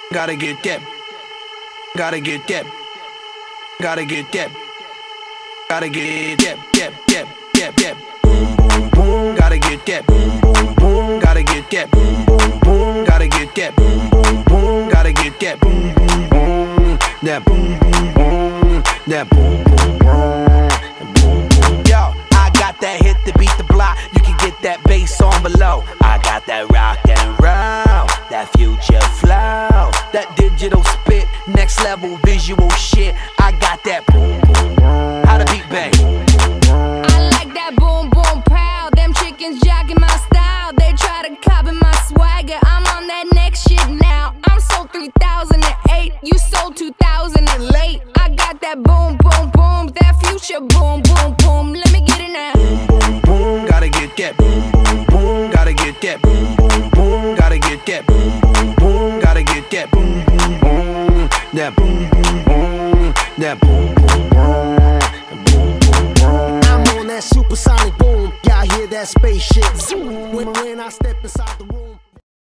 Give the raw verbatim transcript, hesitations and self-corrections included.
Gotta get that. Gotta get that. Gotta get that. Gotta get that. That. That. That. That. Boom boom boom. Gotta get that. Boom boom boom. Gotta get that. Boom boom boom. Gotta get that. Boom boom boom. Gotta get that. Boom boom boom. That boom boom boom. That boom boom boom. Yo, I got that hit to beat the block. You can get that bass on below. I got that rock and roll, that future flow, that digital spit, next level visual shit. I got that boom boom boom. How the beat bang? I like that boom boom pow. Them chickens jacking my style. They try to copy my swagger. I'm on that next shit now. I'm sold three thousand eight. You sold two thousand late. I got that boom boom boom. That future boom boom boom. Let me get it now. Boom boom boom. Gotta get that. Boom boom boom. Gotta get that. Boom boom boom. Gotta get that. Boom boom boom. Gotta get that. Boom boom boom. That boom boom boom. That boom boom boom. I'm on that supersonic boom. Y'all hear that spaceship zoom when, when I step inside the room.